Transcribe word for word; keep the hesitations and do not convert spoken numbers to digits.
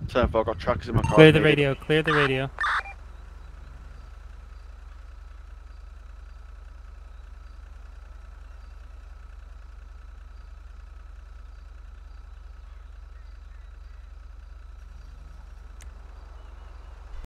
Seven four, got trackers in my car. Clear the radio, clear the radio.